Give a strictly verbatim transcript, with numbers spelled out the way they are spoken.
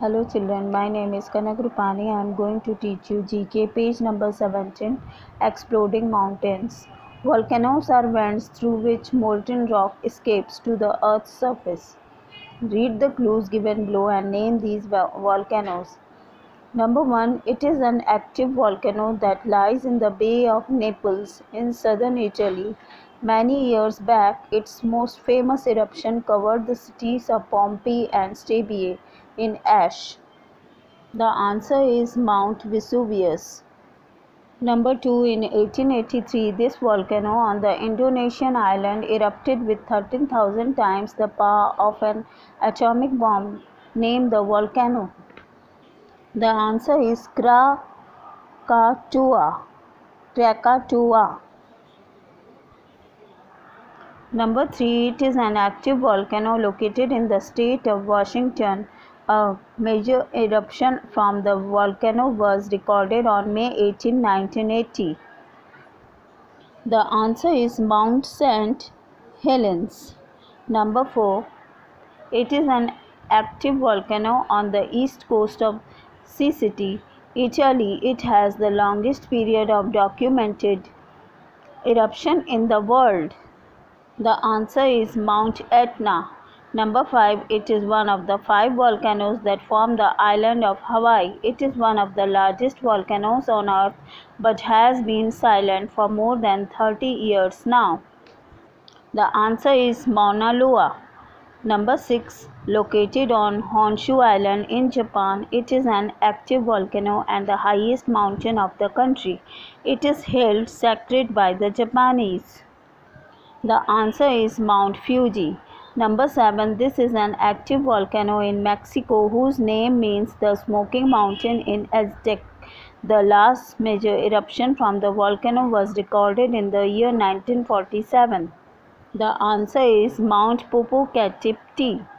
Hello children, my name is Kanak Rupani. I am going to teach you G K page number seventeen, Exploding Mountains. Volcanoes are vents through which molten rock escapes to the earth's surface. Read the clues given below and name these volcanoes. Number one, it is an active volcano that lies in the Bay of Naples in southern Italy. Many years back, its most famous eruption covered the cities of Pompeii and Stabiae in ash. The answer is Mount Vesuvius. Number two, in eighteen eighty-three, this volcano on the Indonesian island erupted with thirteen thousand times the power of an atomic bomb. Name the volcano. The answer is Krakatoa. Krakatoa. Number three, it is an active volcano located in the state of Washington. A major eruption from the volcano was recorded on May eighteenth, nineteen eighty. The answer is Mount Saint Helens. Number four, it is an active volcano on the east coast of Sicily, Italy. It has the longest period of documented eruption in the world. The answer is Mount Etna. Number five, it is one of the five volcanoes that form the island of Hawaii. It is one of the largest volcanoes on earth but has been silent for more than thirty years now. The answer is Mauna Loa. Number six, located on Honshu Island in Japan, it is an active volcano and the highest mountain of the country. It is held sacred by the Japanese. The answer is Mount Fuji. Number seven, this is an active volcano in Mexico whose name means the smoking mountain in Aztec. The last major eruption from the volcano was recorded in the year nineteen forty-seven. The answer is Mount Popocatépetl.